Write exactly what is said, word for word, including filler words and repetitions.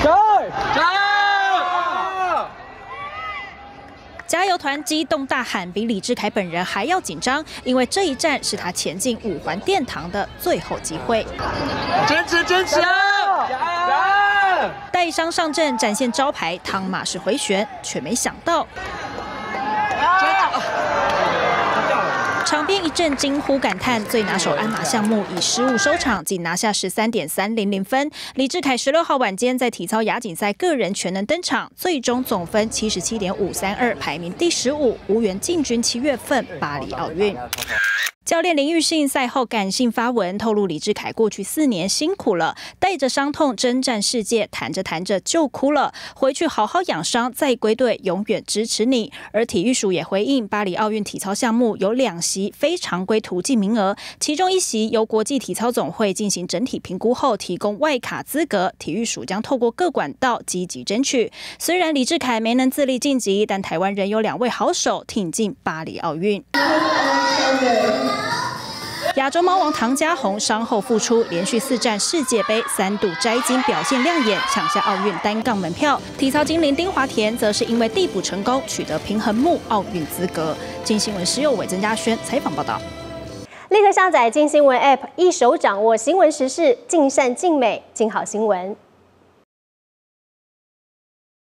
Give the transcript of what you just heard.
加油！ 加油！ 加油团激动大喊，比李智凯本人还要紧张，因为这一站是他前进五环殿堂的最后机会。 坚持，坚持啊！加油！ 带伤上阵，展现招牌汤马式回旋，却没想到。 场边一阵惊呼感叹，最拿手鞍马项目以失误收场，仅拿下十三点三零零分。李智凯十六号晚间在体操亚锦赛个人全能登场，最终总分七十七点五三二，排名第十五，无缘进军七月份巴黎奥运。 教练林育信赛后感性发文，透露李智凯过去四年辛苦了，带着伤痛征战世界，谈着谈着就哭了。回去好好养伤，再归队，永远支持你。而体育署也回应，巴黎奥运体操项目有两席非常规途径名额，其中一席由国际体操总会进行整体评估后提供外卡资格，体育署将透过各管道积极争取。虽然李智凯没能自力晋级，但台湾仍有两位好手挺进巴黎奥运。 亚洲猫王唐家宏伤后复出，连续四战世界杯三度摘金，表现亮眼，抢下奥运单杠门票。体操精灵丁华田则是因为递补成功，取得平衡木奥运资格。金新闻施佑伟、曾嘉轩采访报道。 立刻下载金新闻 App， 一手掌握新闻时事，尽善尽美，尽好新闻。